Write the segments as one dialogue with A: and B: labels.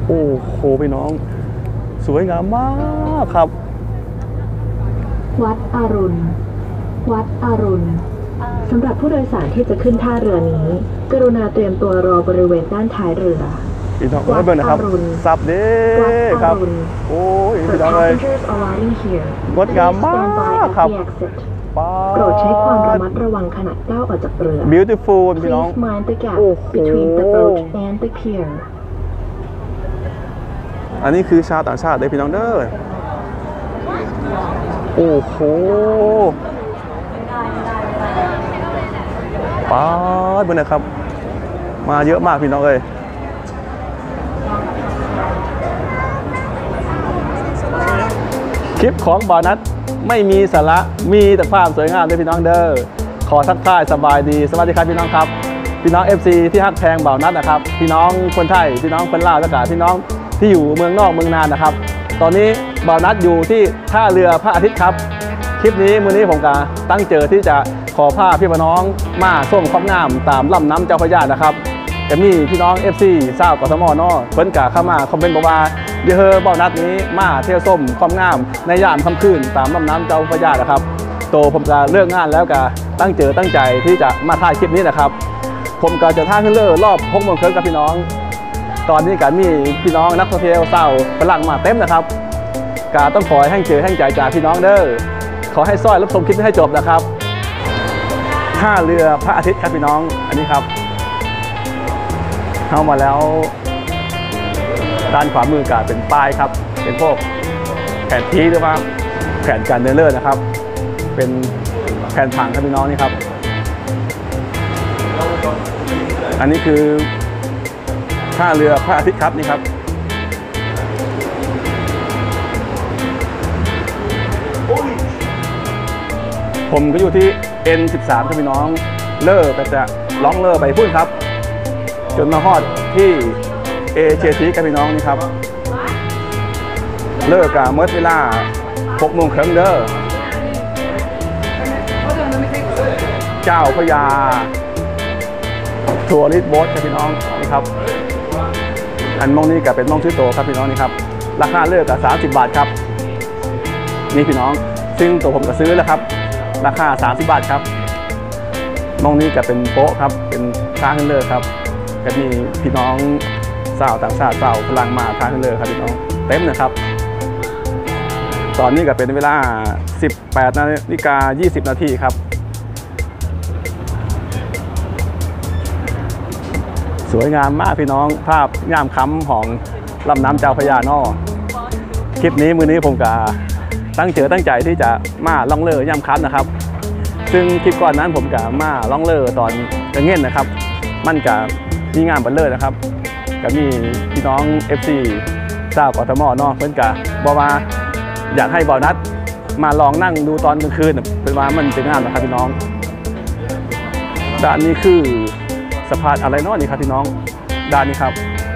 A: โอ้โหพี่น้องสวยงามมากครับ
B: วัดอรุณวัดอรุณสำหรับผู้โดยสารที่จะขึ้นท่าเรือนี้กรุณาเตรียมตัวรอบริเวณด้านท้ายเรือ
A: พี่น้องเบิ้ลนะครับซับเด้ครับโอ้ยพี่น้องเลยงดงามมากครับ
B: โปรดใช้ความระมัดระวังขณะก้าวออกจากเรือ
A: beautiful พี่น้อง
B: Please mind the gap between the boat and the pier
A: อันนี้คือชาวต่างชาติได้พี่น้องเด้อโอ้โหป๊าดบุญนะครับมาเยอะมากพี่น้องเลยคลิปของบ่าวนัทไม่มีสาระมีแต่ความสวยงามด้วยพี่น้องเด้อขอทักทายสบายดีสวัสดีครับพี่น้องครับพี่น้อง FC ที่ฮักแพงบ่าวนัทนะครับพี่น้องคนไทยพี่น้องคนลาวและก็พี่น้องที่อยู่เมืองนอกเมืองนานนะครับตอนนี้บ่าวนัทอยู่ที่ท่าเรือพระอาทิตย์ครับคลิปนี้มื้อนี้ผมก็ตั้งเจอที่จะขอพาพี่น้องมาส้มความงามตามลำน้ำเจ้าพระยานะครับแต่มีพี่น้อง FC ทราบกทมเนาะเพิ่นกะเข้ามาคอมเมนต์บอกว่าเดี๋ยวบ่าวนัทนี้มาเที่ยวส้มความงามในยามค่ำคืนตามลำน้ำเจ้าพระยานะครับโตผมจะเลิกงานแล้วก็ตั้งใจที่จะมาถ่ายคลิปนี้นะครับผมก็จะท่าขึ้นเรือรอบ6 โมงครึ่งกับพี่น้องตอนนี้ก็มีพี่น้องนักท่องเที่ยวเศร้าฝรั่งมาเต็มนะครับก็ต้องขอให้เจอให้ใจจากพี่น้องเด้อขอให้ซ้อยรับชมคลิปให้จบนะครับท่าเรือพระอาทิตย์ครับพี่น้องอันนี้ครับเข้ามาแล้วด้านขวามือก็เป็นป้ายครับเป็นพวกแผนที่หรือว่าแผนการเดินเรือนะครับเป็นแผนผังครับพี่น้องนี่ครับอันนี้คือท่าเรือพระอาทิตย์ครับนี่ครับผมก็อยู่ที่ N13 ครับพี่น้องเรือก็จะล่องเรือไปพุ่นครับจนมาฮอดที่เอเชียทีกับพี่น้องนี่ครับเลิกกับเมื่อเวลา6 โมงครึ่งเด้อเจ้าพระยาทัวริสโบ๊ทครับพี่น้องนี่ครับอันมองนี้กับเป็นมองชื่อโตครับพี่น้องนี่ครับราคาเลิกกับ30 บาทครับนี่พี่น้องซึ่งตัวผมก็ซื้อแล้วครับราคา30 บาทครับมองนี้กับเป็นโป๊ะครับเป็นท่าขึ้นเลิกครับก็มีพี่น้องสาวต่างชาติสาวพลังมาท่าขึ้นเลิกครับพี่น้องเต็มนะครับตอนนี้ก็เป็นเวลา 18:20 นาทีครับสวยงามมากพี่น้องภาพงามค้ำของลำน้ำเจ้าพระยานอคลิปนี้มื้อนี้ผมก็ตั้งใจที่จะมาล่องเรือย่ำค้ำนะครับซึ่งคลิปก่อนนั้นผมก็มาล่องเรือตอนกระเงี้ยนนะครับมันก็มีงานบันเลิศนะครับก็มีพี่น้อง FC เจ้ากทมเนาะเพิ่นก็บอกว่าอยากให้บ่าวนัทมาลองนั่งดูตอนกลางคืนเป็นว่ามันเป็นงานนะครับพี่น้องด้านนี้คือสะพานอะไรเนาะนี่ครับพี่น้องด้านนี้ครับ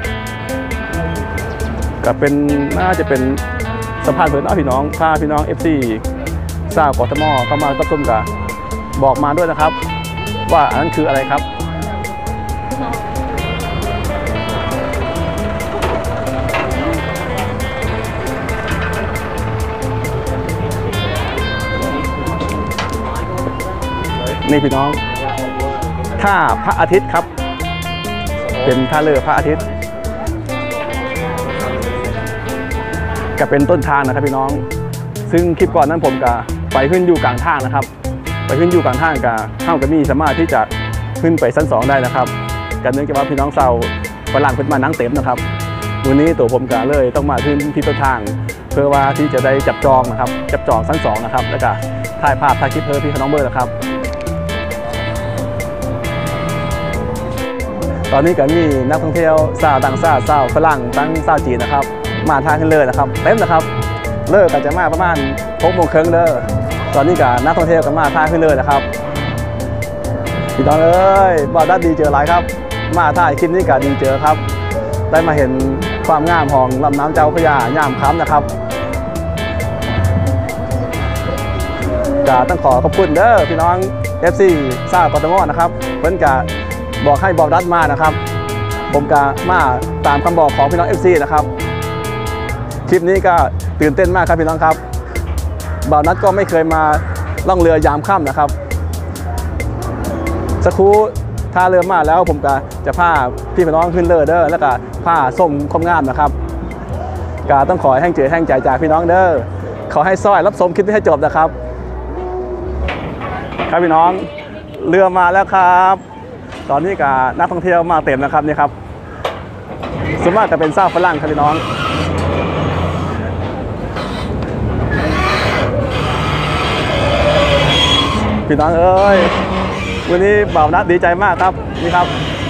A: ก็เป็นน่าจะเป็นสะพานเพื่อนพี่น้องถ้าพี่น้อง FC เจ้ากทมเข้ามารับชมกันบอกมาด้วยนะครับว่าอันนั้นคืออะไรครับนี่พี่น้องท่าพระอาทิตย์ครับเป็นท่าเรือพระอาทิตย์ก็เป็นต้นทางนะครับพี่น้องซึ่งคลิปก่อนนั้นผมก็ไปขึ้นอยู่กลางทางนะครับไปขึ้นอยู่กลางทางกับเข้ากับมีสามารถที่จะขึ้นไปชั้น2ได้นะครับกันเนื่องจากว่าพี่น้องเซาฝรั่งเพิ่นมานั่งเต็มนะครับวันนี้ตัวผมก็เลยต้องมาขึ้นที่ต้นทางเพื่อว่าที่จะได้จับจองนะครับจับจองชั้น2นะครับแล้วก็ถ่ายภาพถ่ายคลิปเพื่อพี่น้องเบอร์นะครับตอนนี้ก็มีนักท่องเที่ยวชาวต่างชาติชาวฝรั่งทั้งชาวจีนนะครับมาทางขึ้นเลยนะครับเต็มนะครับเลิกก็จะมาประมาณ6 โมงครึ่งเด้อตอนนี้ก็นักท่องเที่ยวก็มาทางขึ้นเลยนะครับพี่น้องเอ้ยบ่าวนัทดีเจอหลายครับมาถ่ายคลิปนี้ก็ดีเจอครับได้มาเห็นความงามของลำน้ำเจ้าพระยายามค่ำนะครับก็ต้องขอขอบคุณเด้อพี่น้อง FC ชาวกทมนะครับเพิ่นก็บอกให้บ่าวนัทมานะครับผมก็มาตามคำบอกของพี่น้อง FC นะครับคลิปนี้ก็ตื่นเต้นมากครับพี่น้องครับบ่าวนัดก็ไม่เคยมาล่องเรือยามค่ำนะครับสักครู่ท่าเรือมาแล้วผมก็จะพาพี่น้องขึ้นเรือเด้อแล้วก็พาส้มความงามนะครับก็ต้องขอแห้งเจอแห้งใจจากพี่น้องเด้อขอให้ซอยรับชมคลิปนี้ให้จบนะครับครับพี่น้องเรือมาแล้วครับตอนนี้ก็นักท่องเที่ยวมาเต็มนะครับนี่ครับส่วนมากจะเป็นเศร้าฝรั่งครับพี่น้องพี่น้องเอ้ยวันนี้บ่าวนัดดีใจมากครับนี่ครับ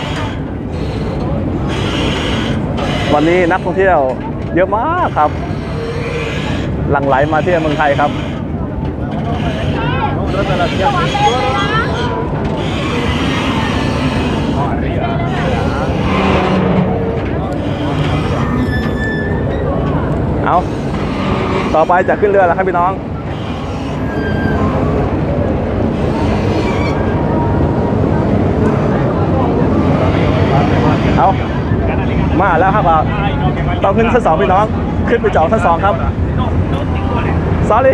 A: วันนี้นักท่องเที่ยวเยอะมากครับหลั่งไหลมาเที่ยวเมืองไทยครับเอาต่อไปจะขึ้นเรือแล้วครับพี่น้องเอามาแล้วครับต้องขึ้นชั้น 2พี่น้องขึ้นไปจองชั้น 2ครับ sorry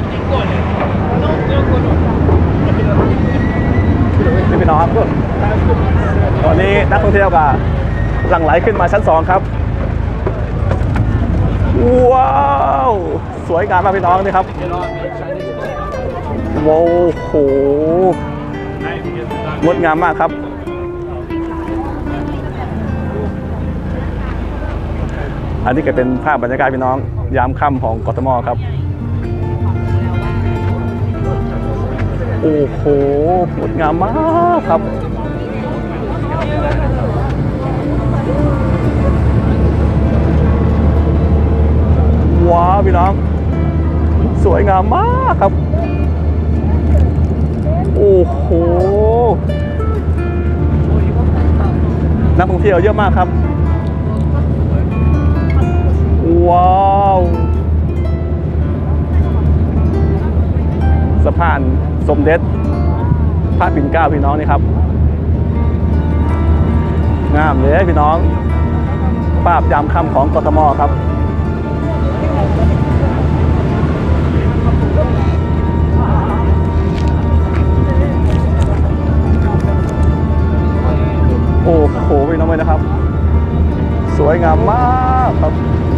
A: นี่พี่น้องครับตอนนี้นักท่องเที่ยวก็หลั่งไหลขึ้นมาชั้น 2ครับว้าวสวยงามมากพี่น้องนี่ครับโว้โหงดงามมากครับอันนี้ก็เป็นภาพบรรยากาศพี่น้องยามค่ำของกทมครับโอ้โหงดงามมากครับว้าวพี่น้องสวยงามมากครับโอ้โหนักท่องเที่ยวเยอะมากครับว้าวสะพานสมเด็จพระปิ่นเกล้าพี่น้องนี่ครับงามเลยพี่น้องภาพยามค่ำของกทมครับโอ้โหพี่น้องเลยนะครับสวยงามมากครับ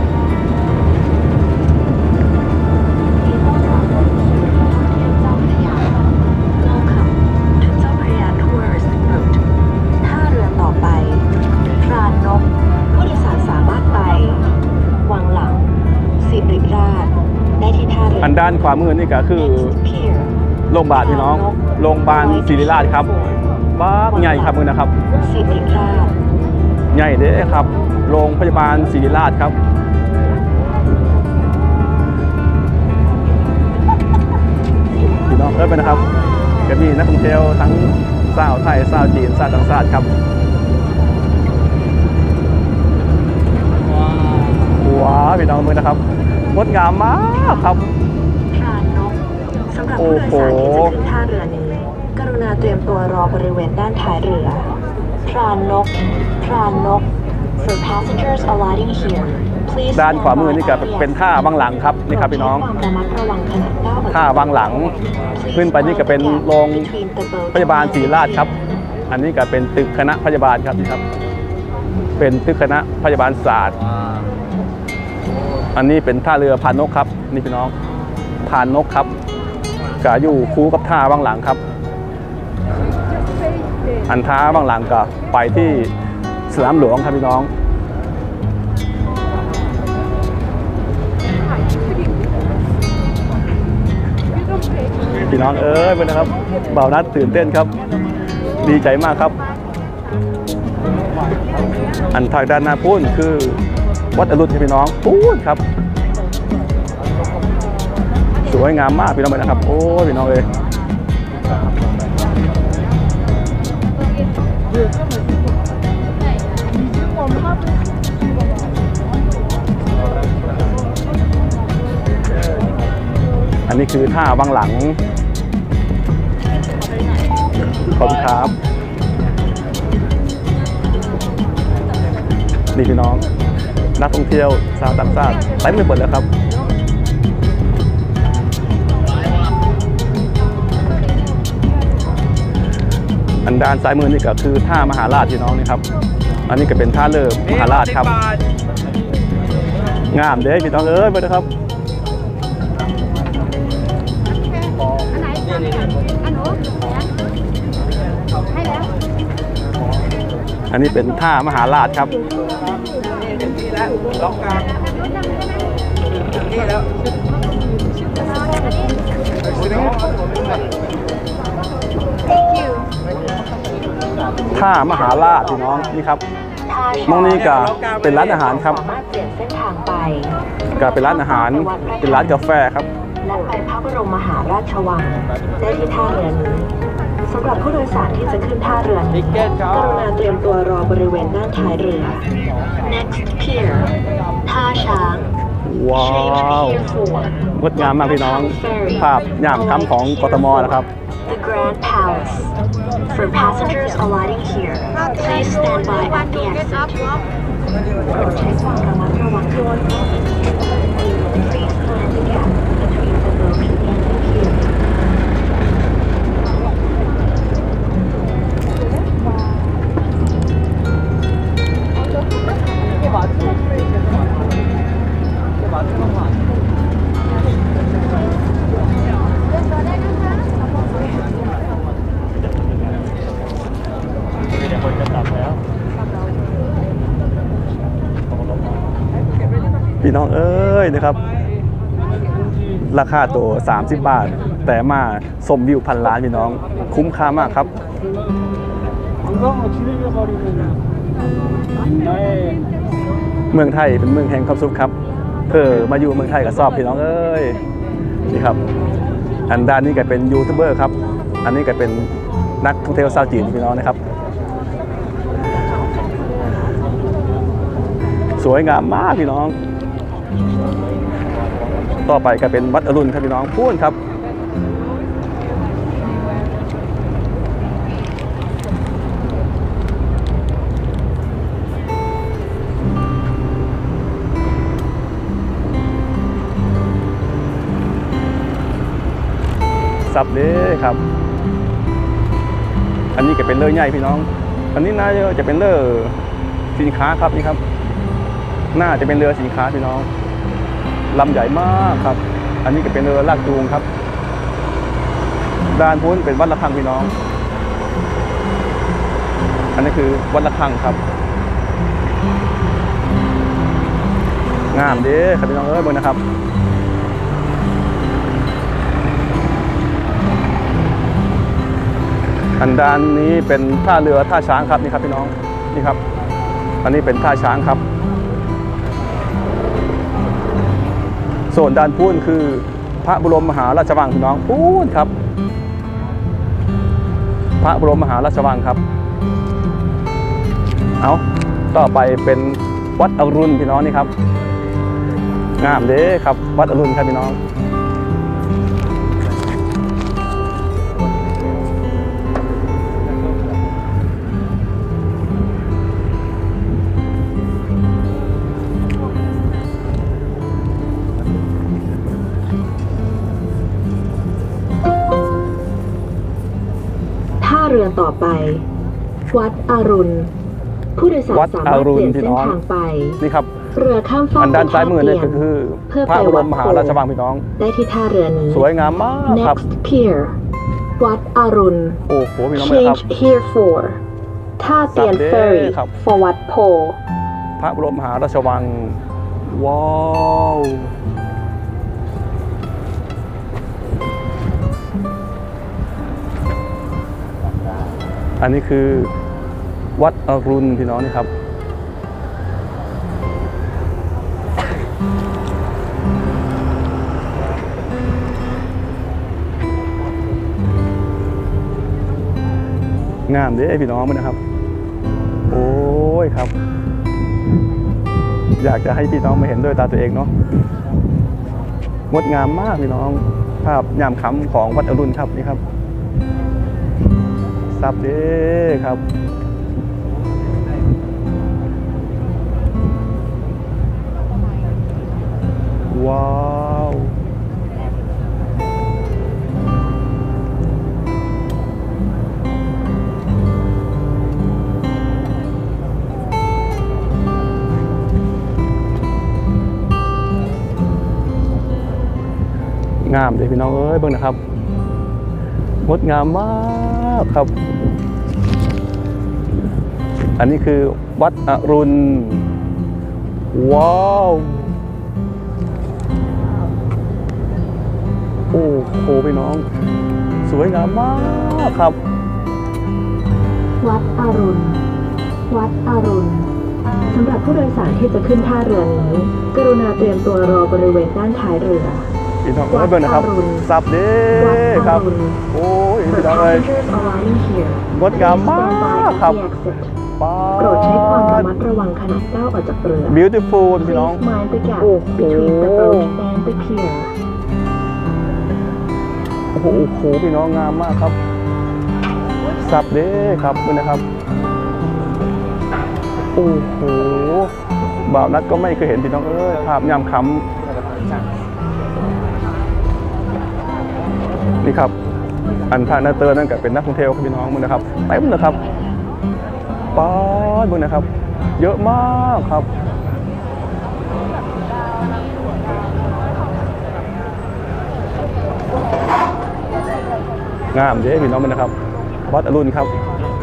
A: อันด้านขวามือนี่ก็คือโรงพยาบาลพี่น้องโรงพยาบาลศิริราชครับบ้าใหญ่ครับมือนะครับใหญ่เด้ครับโรงพยาบาลศิริราชครับพี่น้องเอ้ยไปนะครับก็มีนักท่องเที่ยวทั้งชาวไทยชาวจีนชาวต่างชาติครับว้าวพี่น้องมือนะครับงดงามมากครับ
B: สำหรับผู้โดยสารที่จะขึ้นท่าเรือนี้กรุณาเตรียมตัวรอบริเวณด้านท้ายเรือพรานนก for passengers alighting here
A: ด้านขวามือนี่ก็เป็นท่าวังหลังครับนี่ครับพี่น้องท่าวังหลังขึ้นไปนี่ก็เป็นโรงพยาบาลศิริราชครับอันนี้ก็เป็นตึกคณะพยาบาลครับนี่ครับเป็นตึกคณะพยาบาลศาสตร์อันนี้เป็นท่าเรือพานนกครับนี่พี่น้องพานนกครับก็อยู่คู่กับท่าวังหลังครับอันท่าวังหลังก็ไปที่สนามหลวงครับพี่น้องพี่น้องเอ้ยเป็นนะครับบ่าวนัดตื่นเต้นครับดีใจมากครับอันทางด้านหน้าพูนคือวัดอรุณพี่น้องพูนครับสวยงามมากพี่น้องเลยนะครับโอ้พี่น้องเลยอันนี้คือท่าวังหลังขอบคุณครับนี่พี่น้องนักท่องเที่ยวชาวต่างชาติเต็มไปหมดแล้วครับอันด้านซ้ายมือนี่ก็คือท่ามหาราชพี่น้องนี่ครับอันนี้ก็เป็นท่าเรือมหาราชครับงามเด้พี่น้องเอ้ยไปนะครับอันนี้เป็นท่ามหาราชครับท่ามหาราชพี่น้องนี่ครับมองนี้ก็เป็นร้านอาหารครับ
B: สามารถเปลี่ยนเส้นทางไป
A: ก็เป็นร้านอาหารเป็นร้านกาแฟครับ
B: และไปพระบรมมหาราชวังได้ที่ท่าเรือนี้สำหรับผู้โดยสารที่จะขึ้นท่าเรือนี้กรุณาเตรียมตัวรอบริเวณด้านท้ายเรือ Next Pier ท่าช้าง
A: ว้าว
B: Change Pier 4
A: งดงามมากพี่น้องภาพย่ามค่ำของกทมนะครับ
B: The Grand Palace For passengers alighting here please stand by at the exit โปรดใช้ความระมัดระวังด้วย Please mind the gap between the boat and the pier
A: พี่น้องเอ้ยนะครับราคาตัว30 บาทแต่มาชมวิวพันล้านพี่น้องคุ้มค่ามากครับเมืองไทยเป็นเมืองแห่งความสุขครับมาอยู่เมืองไทยก็ชอบพี่น้องเอ้ยนี่ครับอันด้านนี้ก็เป็นยูทูบเบอร์ครับอันนี้ก็เป็นนักท่องเที่ยวชาวจีนพี่น้องนะครับสวยงามมากพี่น้องต่อไปก็เป็นวัดอรุณครับพี่น้องพูนครับสับเด้ครับอันนี้ก็เป็นเรือใหญ่พี่น้องอันนี้น่าจะเป็นเรือสินค้าครับนี่ครับน่าจะเป็นเรือสินค้าพี่น้องลำใหญ่มากครับอันนี้ก็เป็นเรือลากจูงครับด้านพ้นเป็นวัดระฆังพี่น้องอันนี้คือวัดระฆังครับงามเด้ครับพี่น้องเอ้ยเบิ่งนะครับอันด้านนี้เป็นท่าเรือท่าช้างครับนี่ครับพี่น้องนี่ครับอันนี้เป็นท่าช้างครับส่วนด้านพูนคือพระบรมมหาราชวังพี่น้องพูนครับพระบรมมหาราชวังครับเอาต่อไปเป็นวัดอรุณพี่น้องนี่ครับงามเด้ครับวัดอรุณครับพี่น้อง
B: เรือต่อไปวัดอรุณผู้โดยสารสามารถเปลี่ยนเส้นทางไป
A: นี่ครับ
B: เรือข้ามฟาก
A: อันด้านซ้ายมือนี่คือพระบรมมหาราชวังพี่น้อง
B: ได้ที่ท่าเรือนี้
A: สวยงามมากครับ
B: Next Pier วัดอรุณ
A: โอ้โหพี่น้องครับ
B: Change Here for ท่าเตียน Ferry for วัดโพ
A: พระบรมมหาราชวังว้าวอันนี้คือวัดอรุณพี่น้องนี่ครับงามเด้พี่น้องมั้ยนะครับโอ้ยครับอยากจะให้พี่น้องมาเห็นด้วยตาตัวเองเนาะงดงามมากพี่น้องภาพยามค่ำของวัดอรุณครับนี่ครับซับเด้ครับงามเลยพี่น้องเอ้ยเบิ่งนะครับงดงามมากครับอันนี้คือวัดอรุณว้าวโอ้โหพี่น้องสวยงามมากครับ
B: วัดอรุณวัดอรุณสำหรับผู้โดยสารที่จะขึ้นท่าเรือนี้กรุณาเตรียมตัวรอบริเวณด้านท้ายเรือ
A: พี่น้องเอ้ยเบิ่งนะครับสับเด้ครับโอ้ยพี่น้องเอ้ยงดงามมากครับ
B: โปรดใช้ความระมัดระวังขณะก้าวออกจากเรือ
A: beautiful พี่น้อง
B: Mind the gap between the boat and the pier
A: โอ้โหพี่น้องงามมากครับสับเด้ครับนี่นะครับโอ้โหบ่าวนัดก็ไม่เคยเห็นพี่น้องเอ้ยภาพยามค่ำนี่ครับอันท่านาเตอร์นั่นก็เป็นนักท่องเที่ยวครับพี่น้องมึงนะครับเต็มเลยครับป๊อดมึงนะครับเยอะมากครับงามเด้พี่น้องมึงนะครับวัดอรุณครับ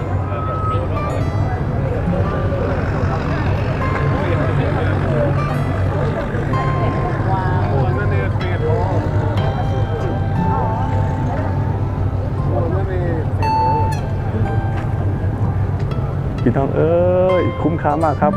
A: พี่น้องเอ้ยคุ้มค่ามากครับ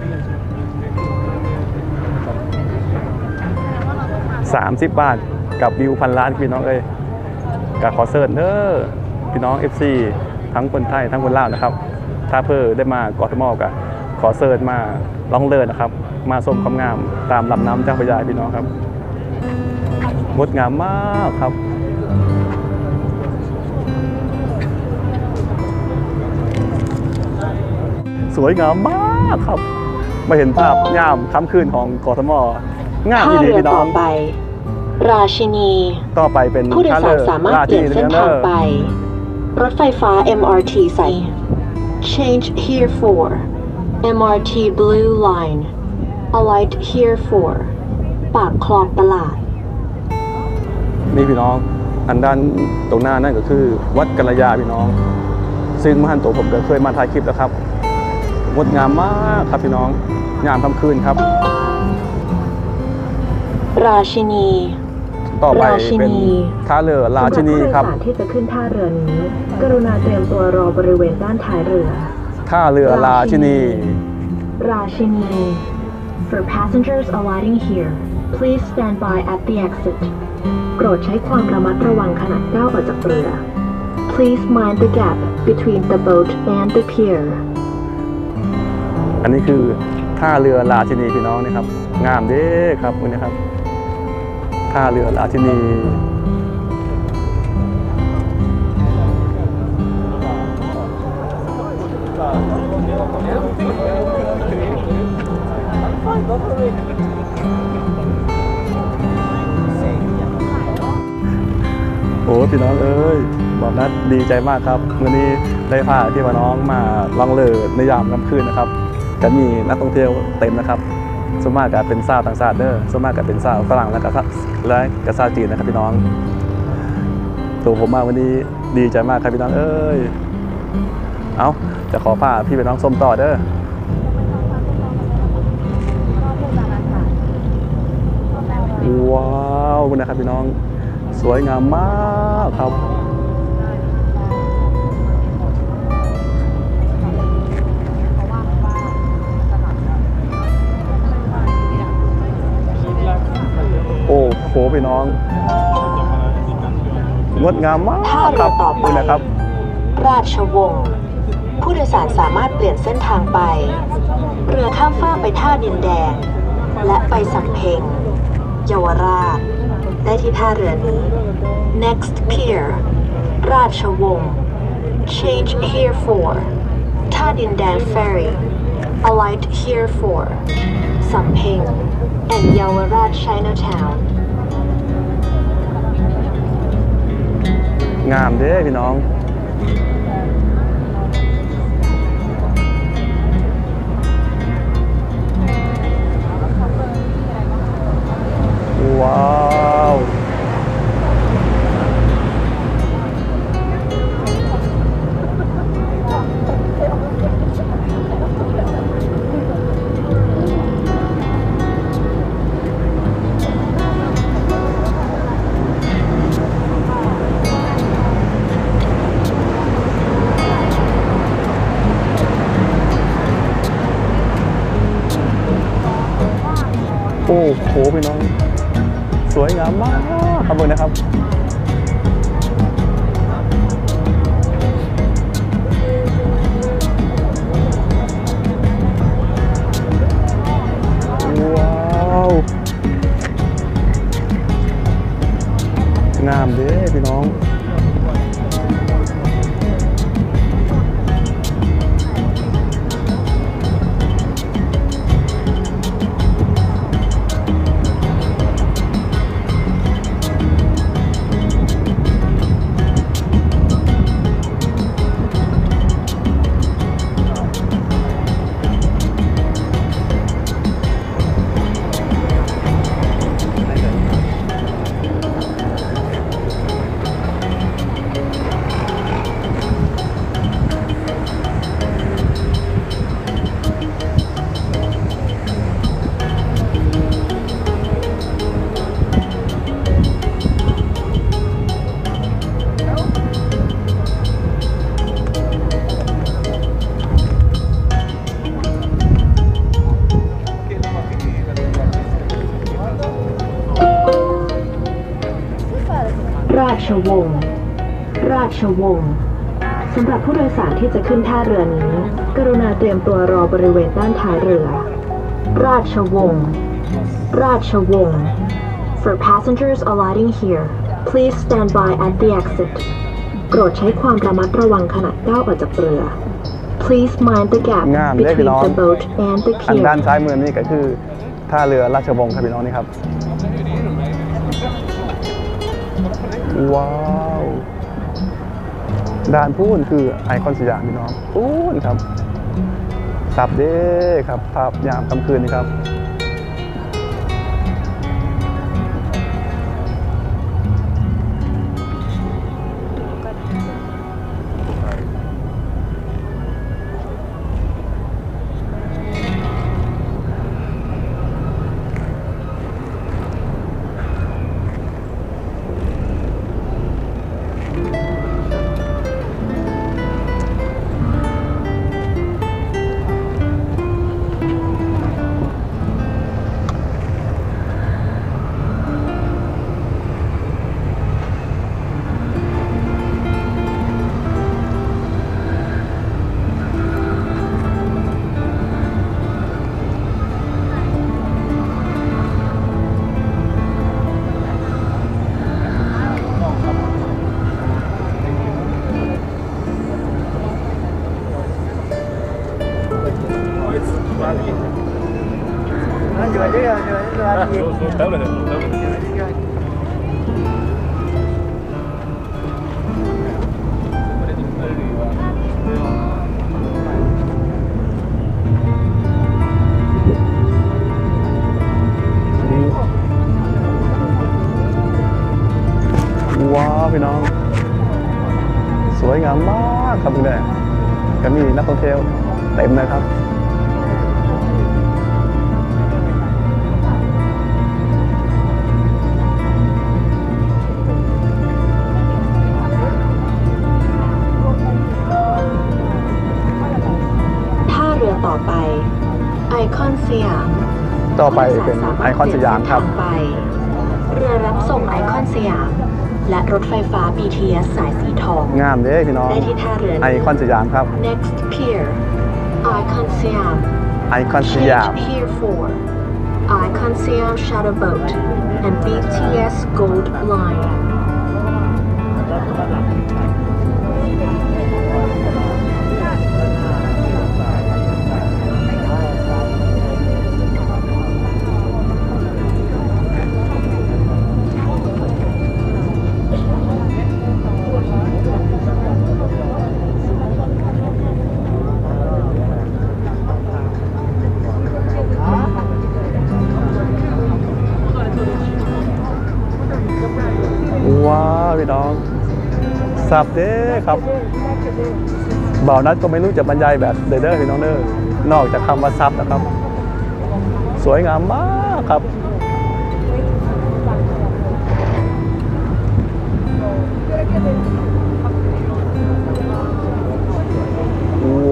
A: 30 บาทกับวิว1,000 ล้านพี่น้องเอ้ยกับขอเสิร์ชเด้อพี่น้อง FC ทั้งคนไทยทั้งคนลาวนะครับถ้าเพื่อได้มากทมกับขอเสิร์ชมาล่องเรือนะครับมาชมความงามตามลำน้ำเจ้าพระยาพี่น้องครับงดงามมากครับสวยงามมากครับมาเห็นภาพยามค่ำคืนของกทมงามดีพี่น้อง
B: ราชินี
A: ต่อไปเป็น
B: ผู้โดยสารสามารถเปลี่ยนเส้นทางไปรถไฟฟ้า MRT ใส่ Change here for MRT Blue Line Alight here for ปากคลองตลาด
A: นี่พี่น้องอันด้านตรงหน้านั่นก็คือวัดกัลยาพี่น้องซึ่งมหันโตผมก็เคยมาถ่ายคลิปแล้วครับงดงามมากครับพี่น้องยามค่ำคืนครับ
B: ราชินี
A: ต่อไปเป็นท่าเรือราชินีครับ
B: ที่จะขึ้นท่าเรือนี้กรุณาเตรียมตัวรอบริเวณด้านท้ายเรือ
A: ท่าเรือราชินี
B: For passengers alighting here please stand by at the exit โปรดใช้ความระมัดระวังขณะก้าวออกจากเรือ Please mind the gap between the boat and the pier
A: อันนี้คือท่าเรือราชินีพี่น้องนะครับงามเด้ครับคุณนะครับท่าเรือราชินีโอ้พี่น้องเอ้ยบอกนัดดีใจมากครับวันนี้ได้พาที่มาน้องมาล่องเรือในยามค่ำคืนนะครับก็มีนักท่องเที่ยวเต็มนะครับส่วนมากก็เป็นชาวต่างชาติเด้อส่วนมากก็เป็นชาวฝรั่งและก็ชาวจีนนะครับพี่น้องตัวผมมาวันนี้ดีใจมากครับพี่น้องเอ้ยเอาจะขอพาพี่พี่น้องชมต่อเด้อว้าวนะครับพี่น้องสวยงามมากครับโอ้โหพี่น้องงดงามมากครับนี่นะครับ
B: ราชวงศ์ผู้โดยสารสามารถเปลี่ยนเส้นทางไปเรือข้ามฟากไปท่าดินแดงและไปสำเพ็งเยาวราชได้ที่ท่าเรือนี้ Next Pier ราชวงศ์ Change here for ท่าดินแดน Ferry Alight here for สำเพ็ง and เยาวราช Chinatown
A: งามเด้พี่น้องว้าวอ้โหพี่น้องสวยงามมากครับผมนะครับว้าวงามเด้พี่น้อง
B: ราชวงศ์ราชวงศ์สำหรับผู้โดยสารที่จะขึ้นท่าเรือนี้กรุณาเตรียมตัวรอบริเวณด้านท้ายเรือราชวงศ์ราชวงศ์ For passengers alighting here please stand by at the exit โปรดใช้ความระมัดระวังขณะก้าวออกจากเรือ Please mind the gap between the boat and the
A: ทาง
B: pier
A: ด้านซ้ายมือนี่ก็คือท่าเรือราชวงศ์ครับพี่น้องนี่ครับว้าวด่านพูนคือไอคอนสยามพี่น้องพูนครับสับเด้ครับภาพยามค่ำคืนนี่ครับว้าวพี่น้องสวยงามมากครับพี่แดงก็มีนักท่องเที่ยวเต็มเลยครับ
B: ท่าเรือต่อไปไอคอนสยาม
A: ต่อไปเป็นไอคอนสยามครับ
B: เรือรับส่งไอคอนสยามและรถไฟฟ้า BTS สายสีทอง
A: งามเด้พี่น้อง
B: ได้ที่ท่าเรือ
A: ไอคอนสยามครับ
B: Next pier ไอคอนสยาม
A: ไอคอนสยาม
B: Pier 4 Icon Siam Shuttle Boat and BTS Gold Line
A: ว้าวพี่น้องสับเด้ครับบ่าวนัดก็ไม่รู้จะบรรยายแบบเด้อพี่น้องเด้อนอกจากคำว่าซับนะครับสวยงามมากครับ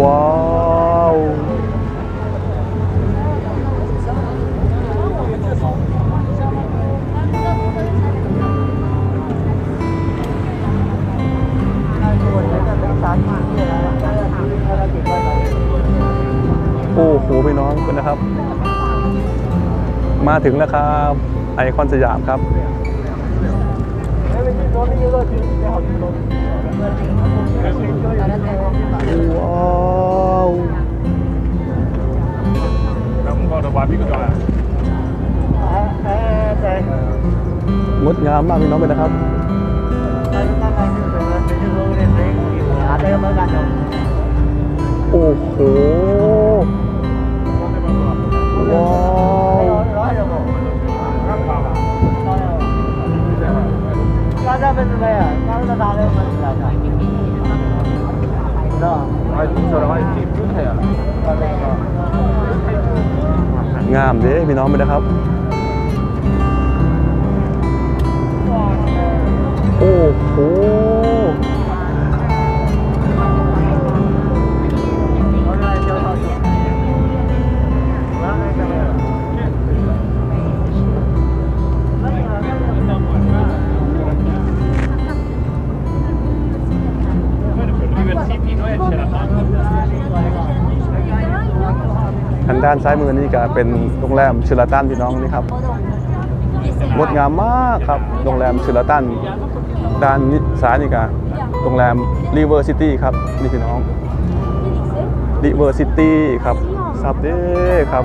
A: ว้าวคุณนะครับมาถึงแล้วครับไอคอนสยามครับว้าวงดงามมากพี่น้องเลยนะครับโอ้โหว้าวงามเด้พี่น้องเลยนะครับโอ้โหทางด้านซ้ายมือนี่ก็เป็นโรงแรมชิราตันพี่น้องนี่ครับงดงามมากครับโรงแรมชิราตันด้านซ้ายนี่ก็โรงแรมริเวอร์ซิตี้ครับนี่พี่น้องริเวอร์ซิตี้ครับซับเด้ครับ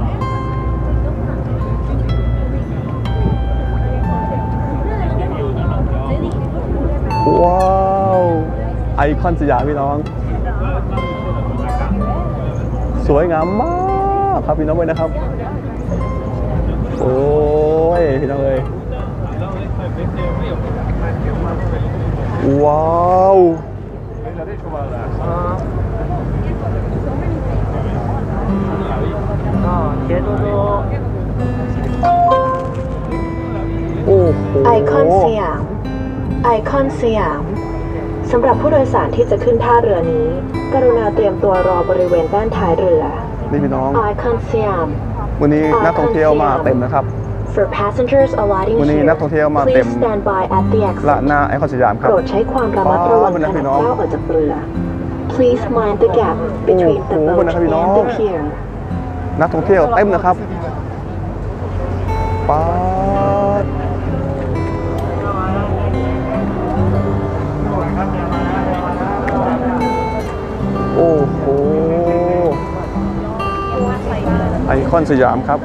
A: ว้าวไอคอนสยามพี่น้องสวยงามมากครับพี่น้องเลยนะครับโอ้ยพี่น้องเลยว้าวโอ้โห
B: ไอคอนสยามไอคอนสยามสำหรับผู้โดยสารที่จะขึ้นท่าเรือนี้กรุณาเตรียมตัวรอบริเวณด้านท้ายเรือ
A: นี่พี่น้อง
B: ไอคอนสยาม
A: วันนี้นักท่องเที่ยวมาเต็มนะครับ
B: For passengers alighting
A: วันนี้
B: here,
A: นักท่องเที่ยวมาเต็ม
B: please stand by at the
A: ละ
B: exit.
A: หน้าไอคอนสยามครับ
B: โปรดใช้ความระมัดระวังขณะก้าวออกจากเรือ Please mind the gap between the boat and the pier.
A: นักท่องเที่ยวเต็มนะครับป๊าดโอ้โหไอคอนสยามครับ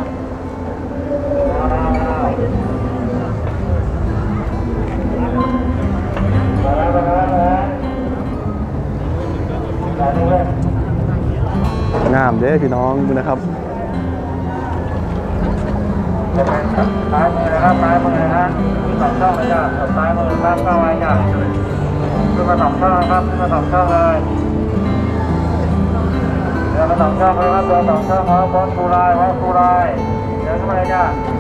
A: งามเด้พี่น้องดูนะครับ
C: ซ้ายมือนะครับซ้ายมือนะสองช่องเลยจ้ะซ้ายมือครับเข้าไว้จ้ะขึ้นมาสองช่องครับขึ้นมาสองช่องเลยเดินมาสองช่องเลยครับเดินสองช่องครับวัดคูไลวัดคูไลเดินขึ้นมาเลยจ้ะ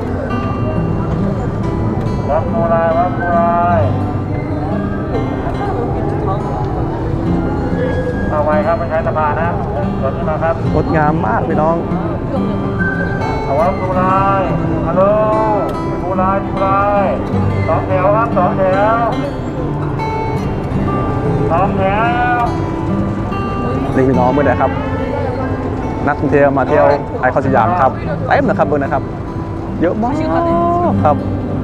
C: วัดคูไลวัดคูไลเอาไว้ครับไม่ใช้สะพานนะกดขึ้นมาครับ
A: งดงามมากพี่น้อง
C: เอาวัดคูไลฮัลโหลคูไลคูไลสองแถวครับสองแถวสองแถว
A: นี่พี่น้องเมื่อไหร่ครับนักท่องเที่ยวมาเที่ยวไอคอนสยามครับเต็มนะครับเบอร์นะครับเยอะมากครับ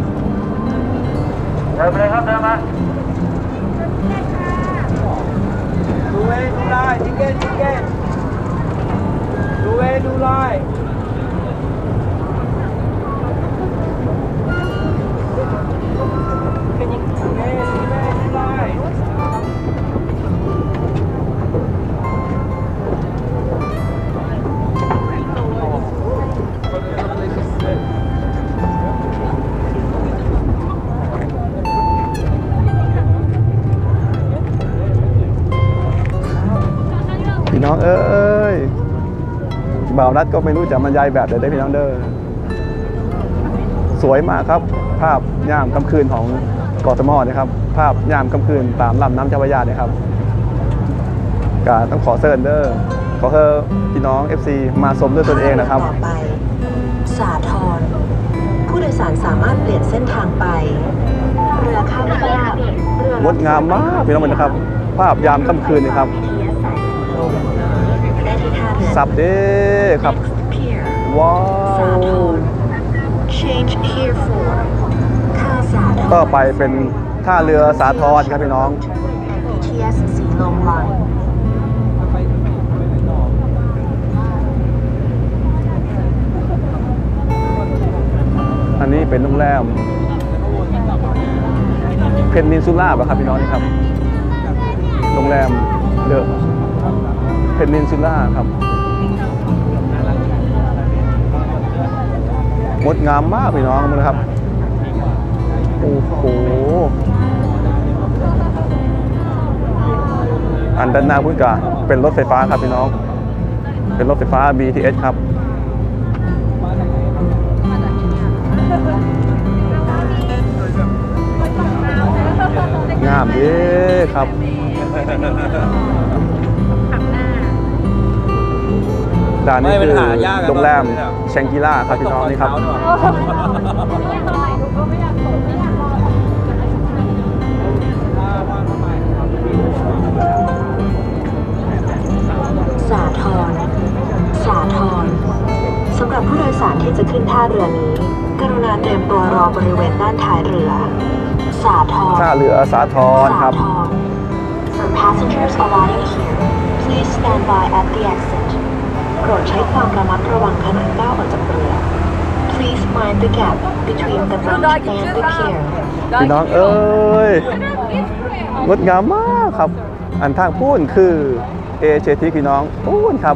C: เดินไปเลยครับเดินมาดูเวดูไลทิเก็ตดูเวดูไล
A: พี่น้องเอ้ยบ่าวนัดก็ไม่รู้จะบรรยายแบบไหนได้พี่น้องเด้อสวยมากครับภาพยามค่ำคืนของเกาะสมอนะครับภาพยามค่ำคืนตามลำน้ำเจ้าพระยาเนี่ยครับก็ต้องขอเชิญเด้อขอเชิญพี่น้อง FC มาชมด้วยตนเองนะครับ
B: ต่อไปสาทรผู้โดยสารสามารถเปลี่ยนเส้นทางไปเรือข้ามฟาก
A: งดงามมากพี่น้องนะครับ ภาพยามค่ำคืนนะครับ
B: ได้ที่ท่าเรือ
A: สับเด้ครับ
B: Next
A: ว้า
B: สาว ทร change here for ท่าสาทร
A: ต่อไปเป็นท่าเรือสาทรครับพี่น้อง
B: BTS สีลม line
A: อันนี้เป็นโรงแรมเพนนินซูล่าป่ะครับพี่น้องนี่ครับโรงแรมเดอะเพนนินซูล่าครับงดงามมากพี่น้องนะครับโอ้โหอันด้านหน้าพุ่งกาเป็นรถไฟฟ้าครับพี่น้องเป็นรถไฟฟ้า BTS ครับงามดีครับด้านนี้คือโรงแรมแชงกิล่าครับพี่น้องนี่ครับ
B: สาทร สาทร สำหรับผู้โดยสารที่จะขึ้นท่าเรือนี้ กรุณาเตรียมตัวรอบริเวณด้านท้ายเรือ สาทร
A: ท่าเรือสาทรครับ
B: For passengers arriving here, please stand by at the exit. โปรดใช้ความระมัดระวังขณะก้าวออกจากเรือ Please mind the gap between the boat and the pier.
A: พี่น้องเอ้ยงดงามมากครับอันทางพูนคือเอเชทีพี่น้องพูนครับ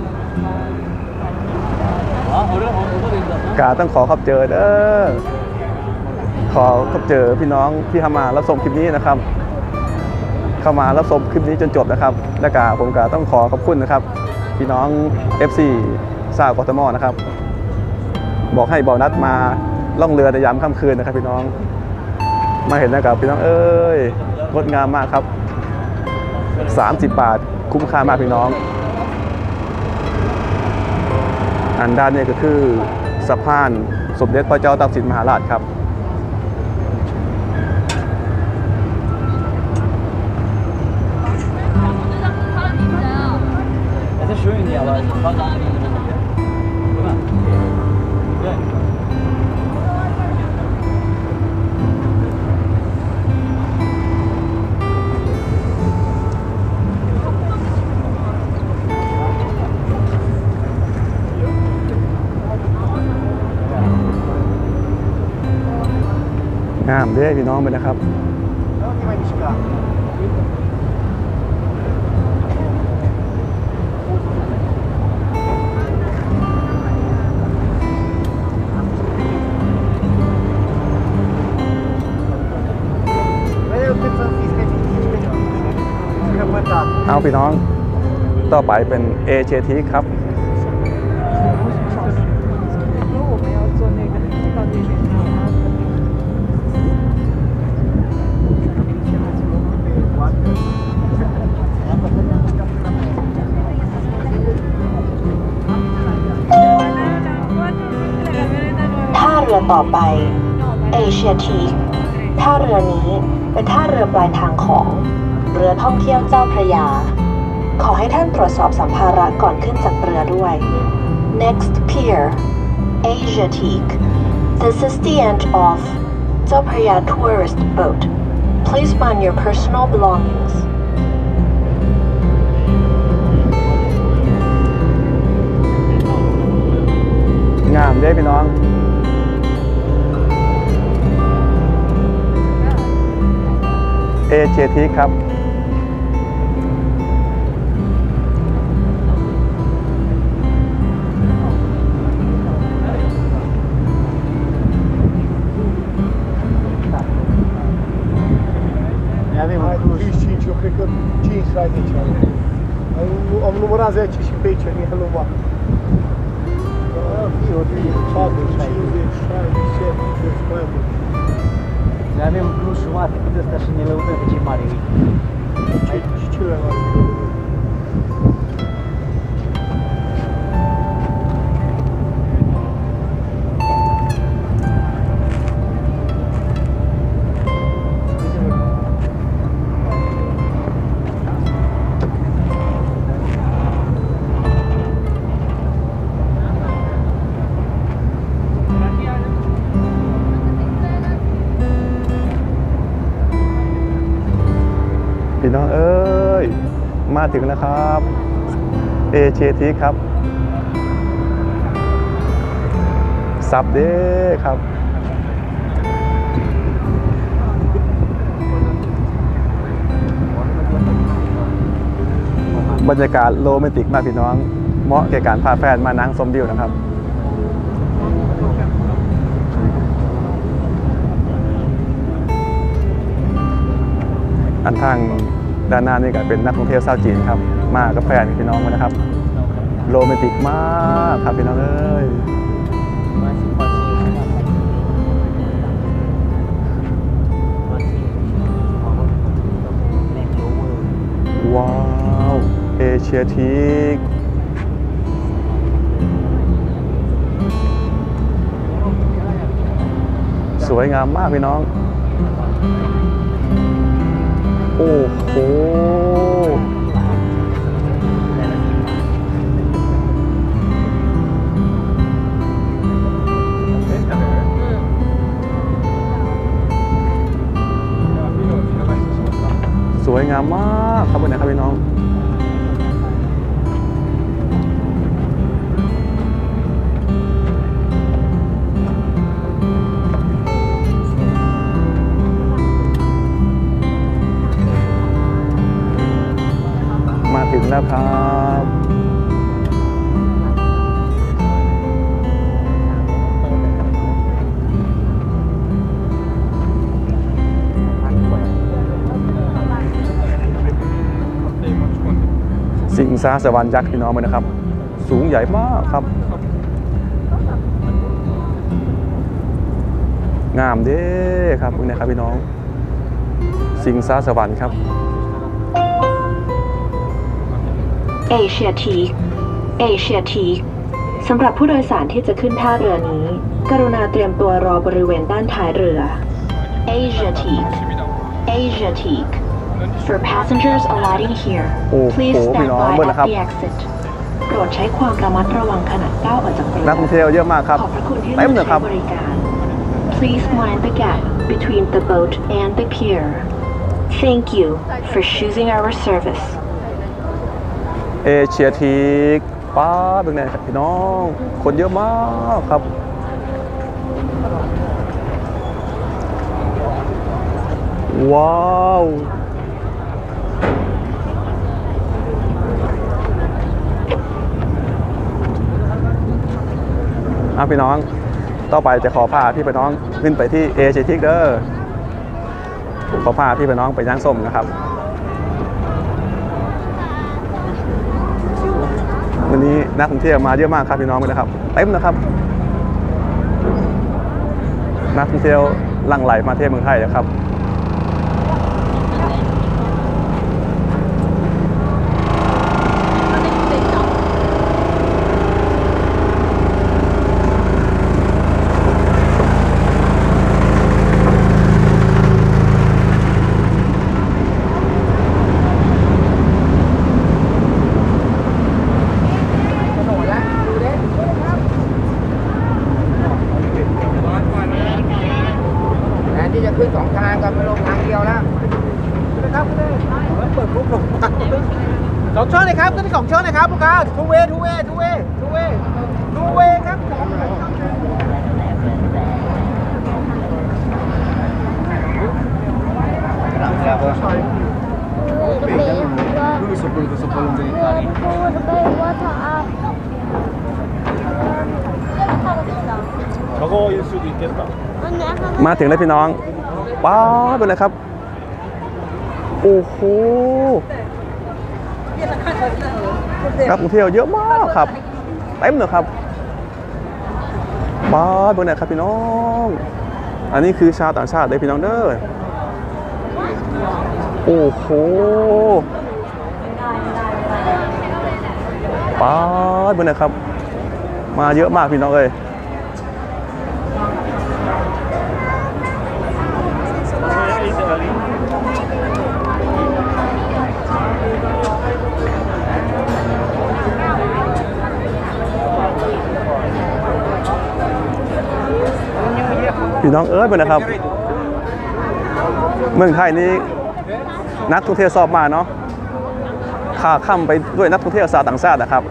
A: กาต้องขอขับเจอเด้อขอขับเจอพี่น้องที่เข้ามารับชมคลิปนี้นะครับเข้ามารับชมคลิปนี้จนจบนะครับและกาผมกาต้องขอขอบคุณนะครับพี่น้อง FC สาวกทมนะครับบอกให้บอนัดมาล่องเรือในยามค่ำคืนนะครับพี่น้องมาเห็นนะครับพี่น้องเอ้ยงดงามมากครับ30 บาทคุ้มค่ามากพี่น้องอันด้านนี้ก็คือสะพานสมเด็จพระเจ้าตากสินมหาราชครับงามเด้อพี่น้องไปนะครับเอาพี่น้องต่อไปเป็น AJT ครับ
B: ท่าเรือต่อไปเอเชียทีคท่าเรือนี้เป็นท่าเรือปลายทางของเรือท่องเที่ยวเจ้าพระยา ขอให้ท่านตรวจสอบสัมภาระก่อนขึ้นจากเรือด้วย Next pier Asiatique This is the end of เจ้าพระยา tourist boat Please mind your personal belongings
A: งามเด้อพี่น้องAJT ครับ
D: Eu cred că 5-60 am numărat 10 și pe aici, în el nu va. 50, 60, 70, mai mult.
E: Ne avem plus jumate cât ăsta și ne lăudăm de ce mare e.
D: Și ce mai mare?
A: น้องเอ้ยมาถึงแล้วครับเอเชียทีครับซับเด้ครับบรรยากาศโรแมนติกมากพี่น้องเหมาะแก่การพาแฟนมานั่งชมวิวนะครับอันทางด้านหน้านี่ก็เป็นนักท่องเที่ยวชาวจีนครับมากับแฟนพี่น้องนะครับโรแมนติกมากครับพี่น้องเอ้ยว้าวเอเชียทีกสวยงามมากพี่น้องโอ้โหสวยงามมากครับวันนี้ครับพี่น้องมาถึงแล้วครับสิงสาสวรรค์ยักษ์พี่น้องเลยนะครับสูงใหญ่มากครับงามเด้ครับนี่นะครับพี่น้องสิงสาสวรรค์ครับ
B: เอเชียทีคเอเชียทีคสำหรับผู้โดยสารที่จะขึ้นท่าเรือนี้กรุณาเตรียมตัวรอบริเวณด้านท้ายเรือ Asia Teak Asia Teak For passengers alighting here please stand by at the exit โปรดใช้ความระมัดระวังขณะก้าวออกจากเรือ
A: นักท่องเที่ยวเยอะมากครับ
B: ขอบพระคุณที่เลือกใช้บริการ Please mind the gap between the boat and the pier Thank you for choosing our service
A: เอเชียทีกป้าเป็นไงครับพี่น้องคนเยอะมากครับว้าวพี่น้องต่อไปจะขอพาพี่ไปน้องขึ้นไปที่เอเชียทีกเด้อขอพาพี่ไปน้องไปย่างส้มนะครับวันนี้นักท่องเที่ยวมาเยอะมากครับพี่น้องเลยนะครับเต็มนะครับนักท่องเที่ยวหลั่งไหลมาเที่ยวเมืองไทยนะครับ
E: ขึ้นสองทางกับไม่ลงทางเดียวแล้วนะครับเปิดปุ๊บลงสองช่องเลยครับขึ้นสองช่องเลยครับลูกค้าทูเวย์ครับ
A: มาถึงแล้วพี่น้องว้าวเป็นไรครับโอ้โหนักท่องเที่ยวเยอะมากครับเต็มเลยครับว้าวเป็นไรครับพี่น้องอันนี้คือชาวต่างชาติเลยพี่น้องเด้อโอ้โหว้าวเป็นไรครับมาเยอะมากพี่น้องเลยพี่น้องเอ้ยเป็นนะครับเมืองไทยนี้นักท่องเที่ยวชอบมากเนาะค่าค่ำไปด้วยนักท่องเที่ยวชาวต่างชาตินะครับ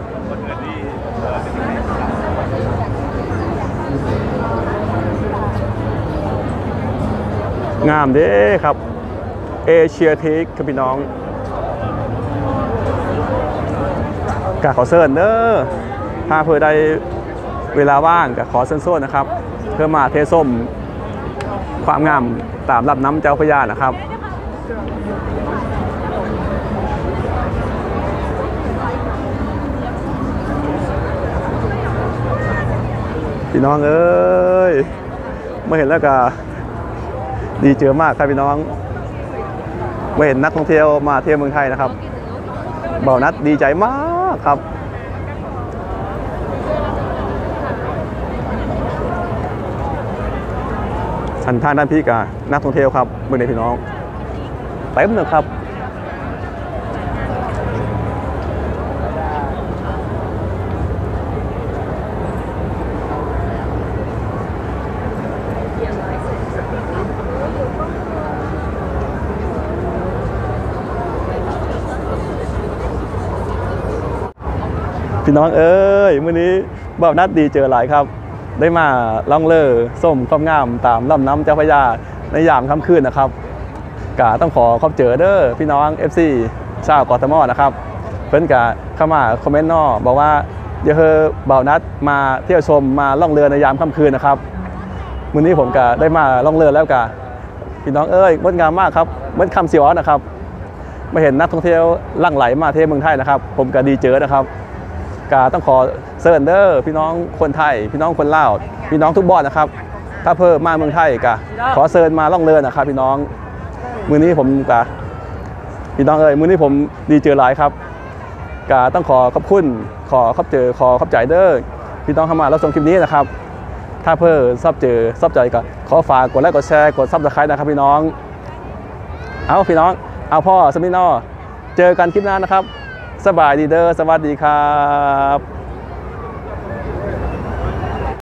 A: งามเด้ครับเอเชียเทคครับพี่น้องกะขอเชิญเด้อถ้าเพื่อได้เวลาว่างกะขอเชิญโซนนะครับ เพื่อมาเทส้มความงามตามลำน้ำเจ้าพระยานะครับพี่น้องเอ้ยมาเห็นแล้วก็ดีเจอมากครับพี่น้องมาเห็นนักท่องเที่ยวมาเที่ยวเมืองไทยนะครับบ่าวนัดดีใจมากครับสันทานด้านพี่กับนักท่องเที่ยวครับเมืองในพี่น้องเต็มเลยครับพี่น้องเอ้ยมื้อนี้บ่าวนัดดีเจอหลายครับได้มาล่องเล่อส้มความงามตามลำน้ำเจ้าพระยาในยามค่ำคืนนะครับกะต้องขอขอบเจอเด้อพี่น้อง FC ชาวกทมนะครับเพิ่นกะเข้ามาคอมเมนต์นอบอกว่าอย่าเฮอบ่าวนัดมาเที่ยวชมมาล่องเรือในยามค่ำคืนนะครับมื้อนี้ผมกะได้มาล่องเรือแล้วกะพี่น้องเอ้ยงดงามมากครับเหมือนคำสิวอนะครับมาเห็นนักท่องเที่ยวหลั่งไหลมาเที่ยวเมืองไทยนะครับผมกะดีเจอนะครับกาต้องขอเซิร์นเดอร์พี่น้องคนไทยพี่น้องคนลาวพี่น้องทุกบ้านนะครับถ้าเพิ่มมาเมืองไทยกะขอเซิร์นมาล่องเรือนะครับพี่น้องมื้อนี้ผมกะพี่น้องเอ้ยมื้อนี้ผมดีเจอหลายครับกะต้องขอขอบคุณขอขอบใจเด้อพี่น้องเข้ามาแล้วชมคลิปนี้นะครับถ้าเพิ่มชอบใจก็ขอฝากกดไลค์กดแชร์กดซับสไครต์นะครับพี่น้องเอาพี่น้องเอาพ่อสมิธนอเจอกันคลิปหน้านะครับสบายดีเด้อสวัสดีครับ